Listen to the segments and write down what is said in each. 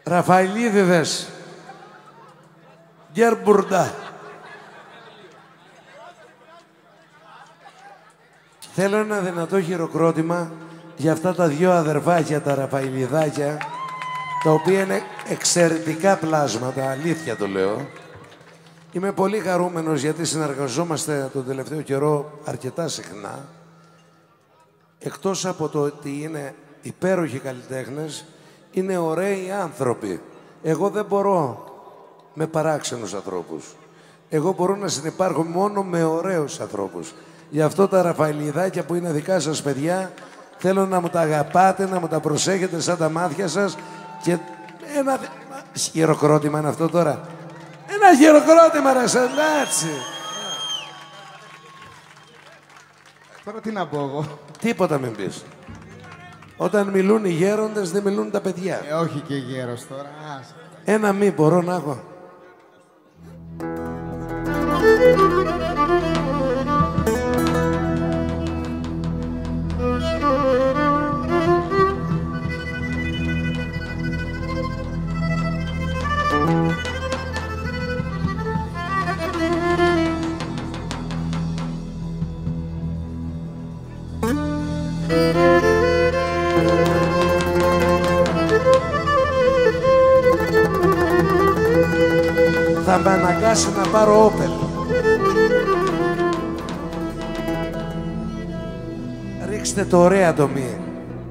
Ραφαηλίδηδες. Γκέρμπουρντα. Θέλω ένα δυνατό χειροκρότημα για αυτά τα δυο αδερφάκια, τα Ραφαηλιδάκια, τα οποία είναι εξαιρετικά πλάσματα, αλήθεια το λέω. Είμαι πολύ χαρούμενος γιατί συνεργαζόμαστε τον τελευταίο καιρό αρκετά συχνά. Εκτός από το ότι είναι υπέροχοι καλλιτέχνες, είναι ωραίοι άνθρωποι. Εγώ δεν μπορώ με παράξενους ανθρώπους. Εγώ μπορώ να συνυπάρχω μόνο με ωραίους ανθρώπους. Γι' αυτό τα Ραφαηλιδάκια που είναι δικά σας παιδιά, θέλω να μου τα αγαπάτε, να μου τα προσέχετε σαν τα μάτια σας και ένα χειροκρότημα είναι αυτό τώρα. Ένα χειροκρότημα ρε σαντάτσι. Τώρα τι να πω εγώ. Τίποτα μην πεις. Όταν μιλούν οι γέροντες δεν μιλούν τα παιδιά. Όχι και γέρος τώρα. Ένα μη μπορώ να έχω. Θα με αναγκάσει να πάρω όπελ. Ρίξτε το ωραία το μη.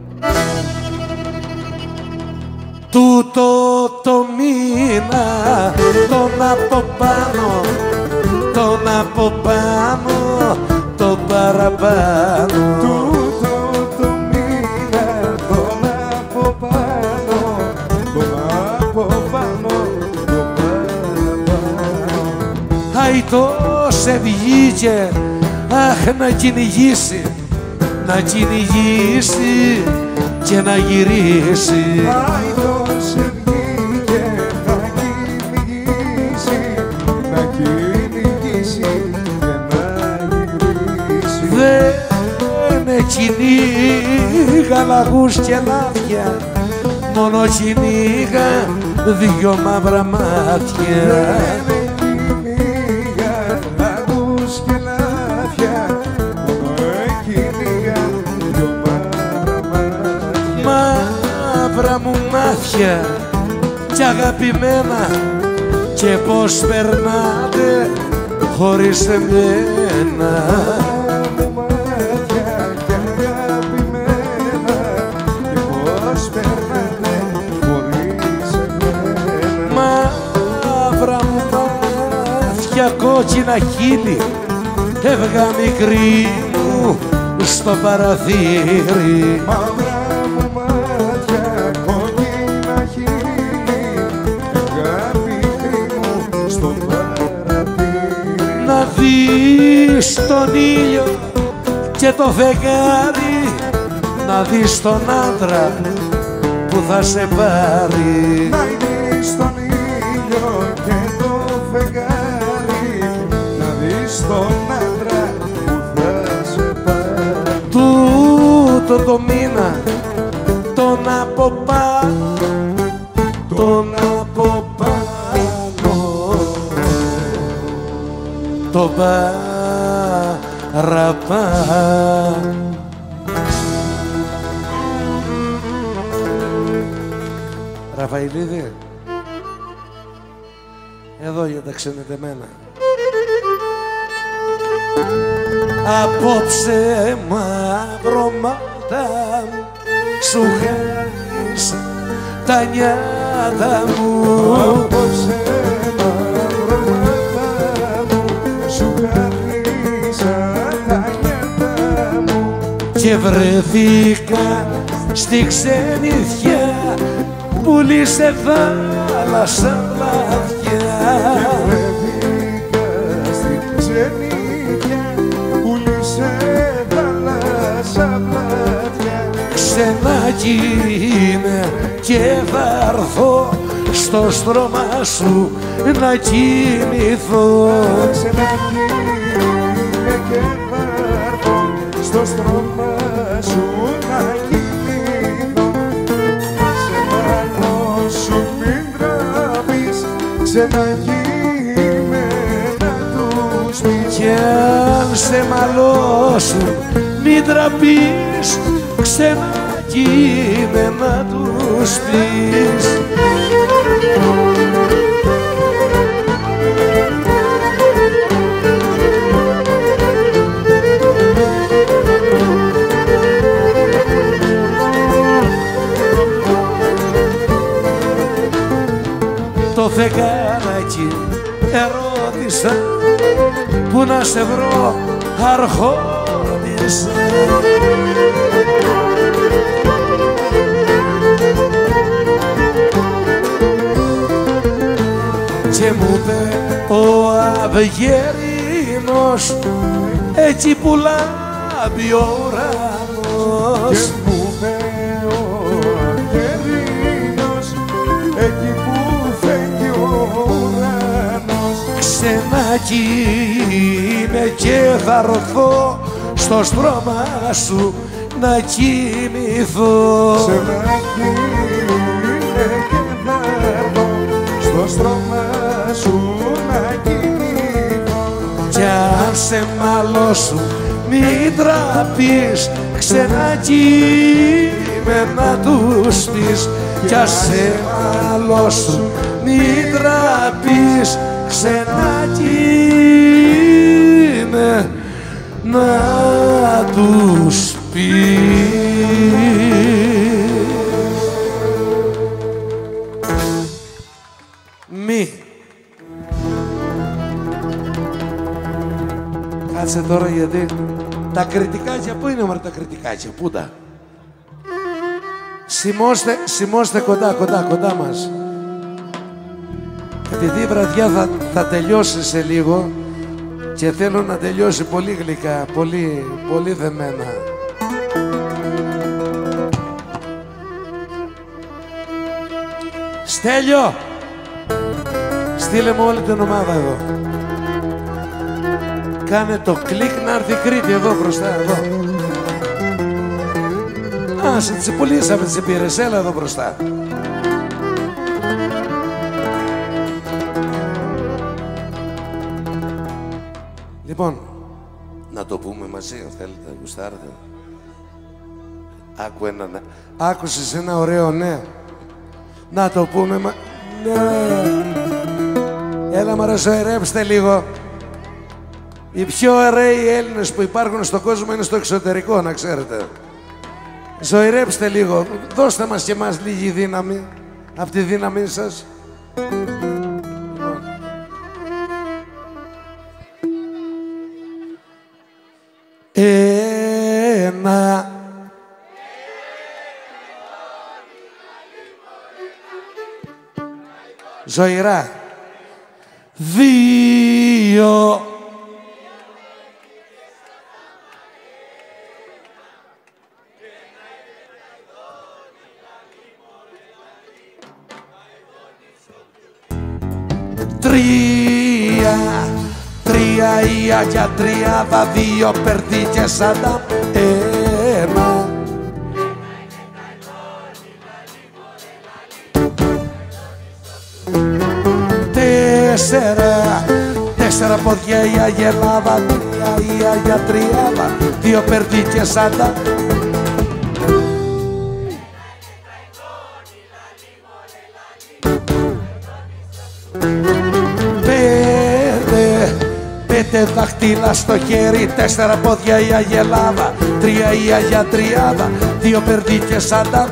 Τούτο το μήνα, τον από πάνω, τον από πάνω, τον παραπάνω. Τούτο το μήνα, τον από πάνω, τον από πάνω. Αϊτό σε βγήκε, αχ να κυνηγήσει, να κυνηγήσει και να γυρίσει. Αϊτό σε βγήκε, να κυνηγήσει, να κυνηγήσει και να γυρίσει. Δεν κυνήγα λαγούς και λάδια, μόνο κυνήγα δυο μαύρα μάτια. Μαύρα μου μάτια κι αγαπημένα και πως περνάτε χωρίς εμένα. Μου μάτια κι αγαπημένα και πως περνάτε χωρίς εμένα. Μαύρα μου μάτια κόκκινα χείλη έβγα μικρή μου στο παραθύρι. Να δεις τον ήλιο και το φεγγάρι, να δεις τον άντρα που θα σε πάρει. Να δεις τον ήλιο και το φεγγάρι, να δεις τον άντρα που θα σε πάρει. Τούτο το μήνα, τον από πάνω, τον από πάνω, το παραπάνω. Ραφαηλίδη, εδώ για τα ξενετεμένα. Απόψε μαύρο μάτα σου χάρισα τα νιάτα μου. Απόψε μαύρο μάτα σου χάρισα τα νιάτα μου. Και βρεθήκα στη ξενιθιά πουλήσε θάλασσα πλάτια. Βρεθήκα στη ξενιθιά πουλήσε θάλασσα πλάτια. Ξεναγίνε και θα έρθω στο στρώμα σου να κοιμηθώ. Ξεναγίνε και θα έρθω στο στρώμα σου να κοιμηθώ. Σε πάνω σου ξένα κείμενα τους πεις. Κι αν σε μαλώσουν μην τραπείς, ξένα κείμενα τους πεις. Το φεγγαράκι ερώτησα, που να σε βρω αρχόντισα. Και μου είπε ο Αυγερίνος, έτσι που λάμπει ο ουρανός. Και μου είπε ο Αυγερίνος, εκεί που φεύγει ο ουρανός. Ξενάκι είμαι και θα ρθώ στο στρώμα σου να κοιμηθώ. Ξενάκι είμαι και θα ρθώ στο στρώμα σου να κοιμηθώ. Κι αν σε μαλώσουν μην τραπείς, ξενάκι είμαι να τους πεις. Κι αν σε μαλώσουν μην τραπείς, ξενάκι είμαι να τους πεις. Μη. Κάτσε τώρα γιατί τα κριτικάκια, πού είναι μωρέ τα κριτικάκια, πού τα. Σημώστε κοντά μας. Επειδή η βραδιά θα τελειώσει σε λίγο και θέλω να τελειώσει πολύ γλυκά, πολύ δεμένα. Στέλιο! Στείλε μου όλη την ομάδα εδώ. Κάνε το κλικ να έρθει η Κρήτη εδώ μπροστά, εδώ. Α, σε τσιπουλήσαμε τις πήρες, έλα εδώ μπροστά. Λοιπόν, να το πούμε μαζί, αν θέλετε, γουστάρετε. Άκουσες ένα ωραίο ναι. Να το πούμε ναι. Έλα μωρέ, ζωηρέψτε λίγο. Οι πιο ωραίοι Έλληνες που υπάρχουν στον κόσμο είναι στο εξωτερικό, να ξέρετε. Ζωηρέψτε λίγο. Δώστε μας και εμάς λίγη δύναμη, από τη δύναμή σας. Ένα. Ζωηρά. Δύο. Τρία. Τρία η Αγιά Τριάδα, δύο περδίκες αντα ένα. Τέσσερα πόδια η Αγελάδα, τρία η Αγιά Τριάδα, δύο περδίκες αντα. Πέντε δάχτυλα στο χέρι, τέσσερα πόδια η Αγελάδα, τρία η Αγιά Τριάδα, δύο περδίκες αντα.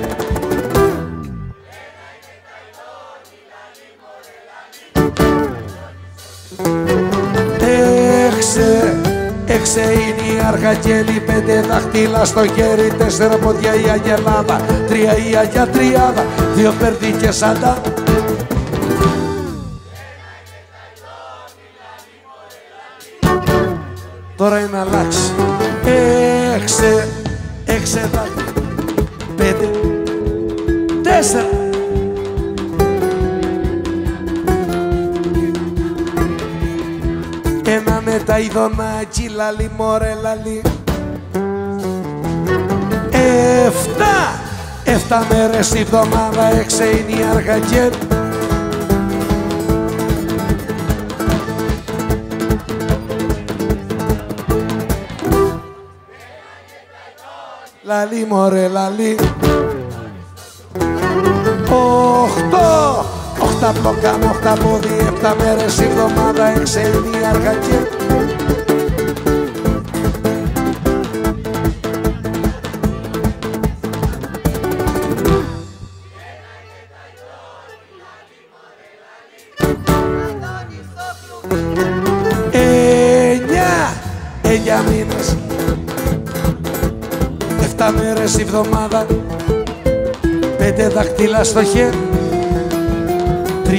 Έξε είναι η Αρχαγγέλη, πέντε δάχτυλα στο χέρι, τέσσερα πόδια η Αγελάδα, τρία η Αγιά Τριάδα, δύο περδίκες αντα. Τώρα είναι αλλάξει. Έξε δάχτυλα, πέντε, τέσσερα. Έναν τα ειδονάκι, λαλί μωρέ λαλί. 7 μέρες η εβδομάδα, έξε είναι η Αρχαγγέλη. λαλί μωρέ λαλί. 8 μπλοκά με 8 πόδι, 7 μέρες η εβδομάδα, εξαιτία αρχακέ. Για μήνες, 7 μέρες η εβδομάδα, 5 δάχτυλα στο χέρι, 3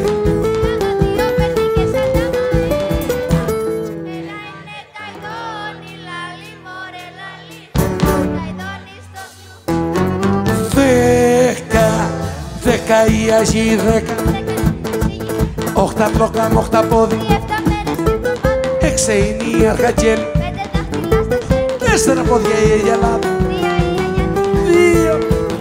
10 οι Αγίοι 10, 8 μπλόκα με 8 πόδι, 6 είναι η Αρχαγγέλη, 4 πόδια η Αγιαλάδα, 2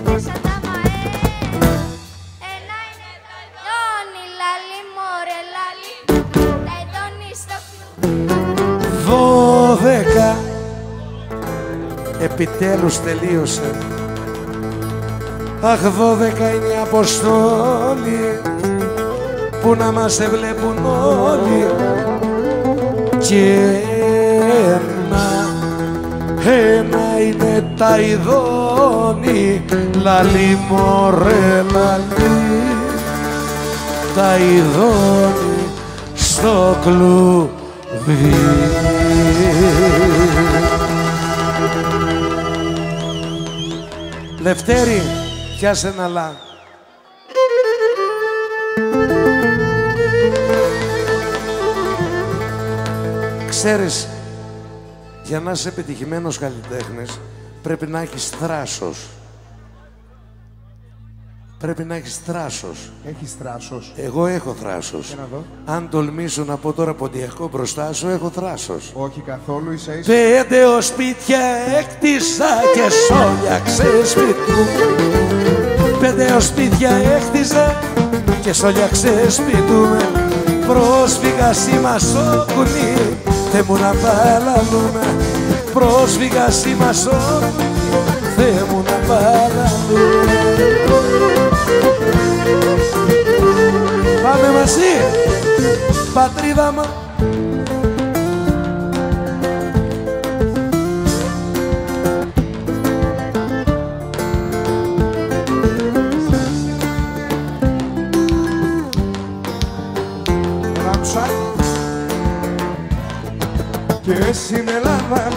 12. Επιτέλους τελείωσε. Αχ, 12 είναι οι Αποστόλοι που να μας εβλέπουν όλοι. Και ένα είναι τα ειδώνη, λαλί μωρέ λαλί, τα ειδώνη στο κλουβί. Λευτέρη, πιάσε ένα λα. Ξέρεις, για να είσαι επιτυχημένος καλλιτέχνης πρέπει να έχεις θράσος. Πρέπει να έχεις θράσος. Έχεις θράσος? Εγώ έχω θράσος. Για να δω. Αν τολμήσω να πω τώρα ποντιακό μπροστά σου, έχω θράσος. Όχι καθόλου, ίσα-ίσα. 5 σπίτια έκτισα και σόλιαξε σπίτι μου. 5 σπίτια έκτισα και σόλιαξε σπίτι μου. Πρόσφυγα σήμα στο κουνί, Θε μου να παραλούμε. Πρόσφυγα σήμα στο κουνί, Θε μου να παραλούμε. Πάμε μαζί, πατρίδα μου. Και στην Ελλάδα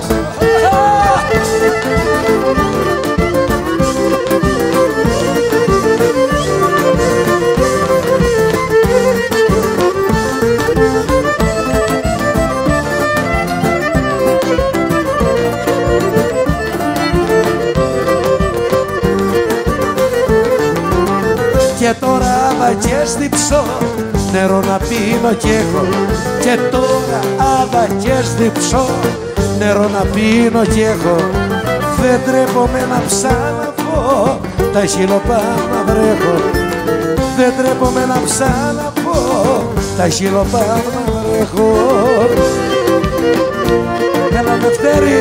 και τώρα άβακες διψώ, νερό να πίνω κι έχω. Και τώρα άβακες διψώ, νερό να πίνω κι έχω. Δεν τρέπομαι να ψάναφω, τα χειλοπά να βρέχω. Δεν τρέπομαι να ψάναφω, τα χειλοπά να βρέχω. Έλα Δευτέρη.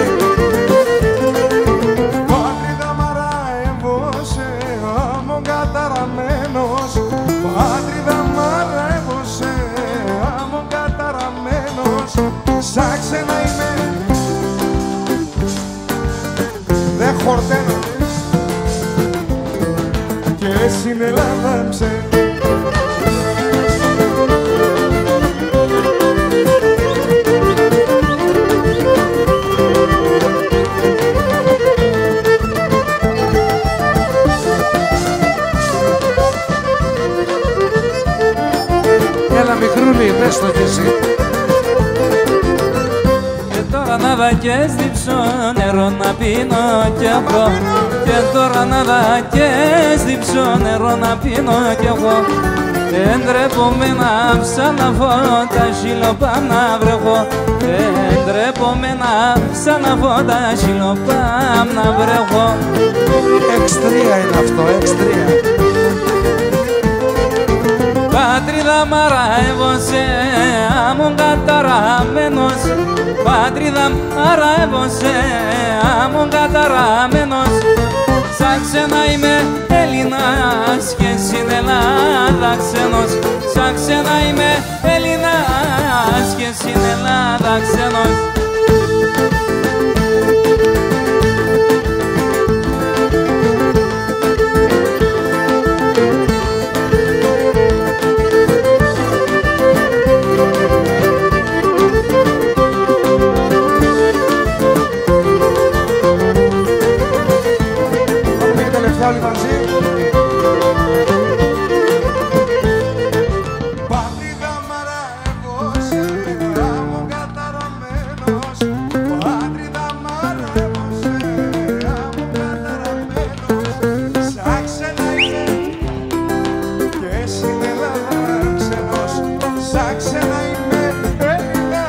Πατρίδα μαραεύωσε, άμμον καταραμένος. Πατρίδα μαραεύωσε, άμμον καταραμένος. Σαν ξένα είμαι, δεν χορταίνω. Και στην Ελλάδα Έλα μικρούλη, πες το κι εσύ. Και τώρα να βακές διψώ, νερό να πίνω κι εγώ. Και τώρα να βακές διψώ, νερό να πίνω κι εγώ. Δεν τρέπομαι να ψαναβώ, τα χειλοπά να βρέχω. Δεν τρέπομαι να ψαναβώ, τα χειλοπά να βρέχω. Εξ-3 είναι αυτό, Εξ-3. Πατρίδα μαραεύωσε, άμμον καταραμένος. πατρίδα αραβώσε, άμμον καταραμένος. Σαν ξένα είμαι Έλληνας και στην Ελλάδα ξένος. Σαν ξένα είμαι Έλληνας και στην Ελλάδα ξένος. Όλοι μαζί. Πατρίδα μαραβώσε, άμμον καταραμένος. Πατρίδα μαραβώσε, άμμον καταραμένος. Σαν ξένα είμαι και στην Ελλάδα ξένος. Σαν ξένα είμαι Έλληνα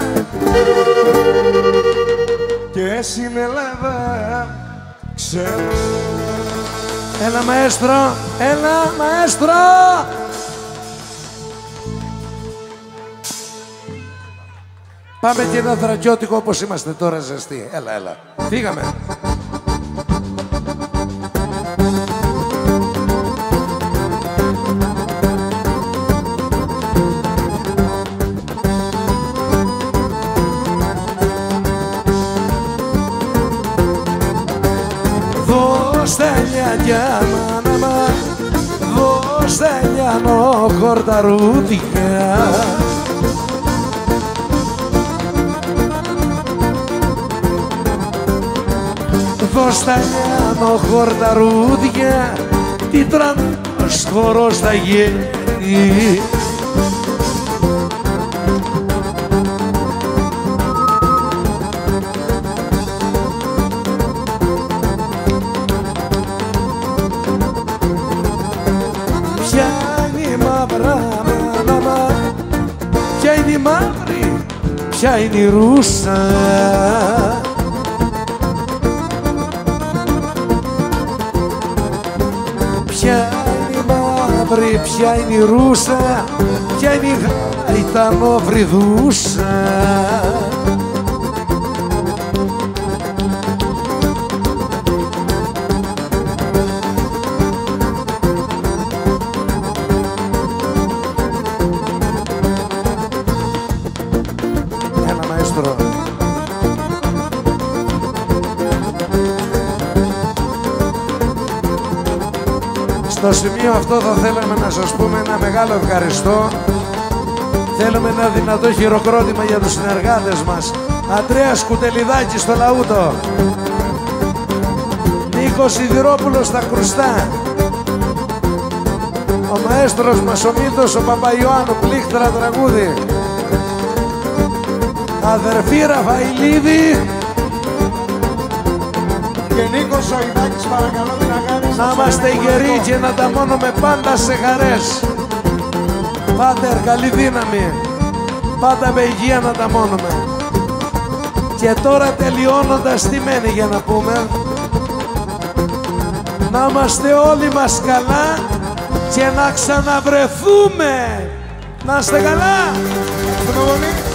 και στην Ελλάδα ξένος. Έλα μαέστρο, έλα μαέστρο! Πάμε και ένα δρακιώτικο όπως είμαστε τώρα ζεστοί. Έλα, έλα. Φύγαμε. Στέλια μάνα, δώστε λιάνο χορταρούδια. Δώστε λιάνο χορταρούδια, τι τρανός χορός θα γίνει. Ποια είναι η Ρούσα, ποια είναι η μαύρη, ποια είναι η Ρούσα, ποια είναι η γαϊτανόβριδούσα. Στο σημείο αυτό θα θέλαμε να σας πούμε ένα μεγάλο ευχαριστώ. Θέλουμε ένα δυνατό χειροκρότημα για τους συνεργάτες μας. Αντρέας Κουτελιδάκης στο Λαούτο, Νίκος Σιδηρόπουλος στα Κρουστά, ο μαέστρος μας ο Μίλτος ο Παπαϊωάννου, πλήκτρα τραγούδι, αδερφή Ραφαηλίδη και Νίκος Σοϊδάκης, παρακαλώ την αγάπη σας. Να είμαστε γεροί και να τα μόνουμε πάντα σε χαρές. Πάτερ, καλή δύναμη. Πάντα με υγεία να τα μόνουμε. Και τώρα τελειώνοντας τι μένει για να πούμε? Να είμαστε όλοι μας καλά και να ξαναβρεθούμε. Να είστε καλά.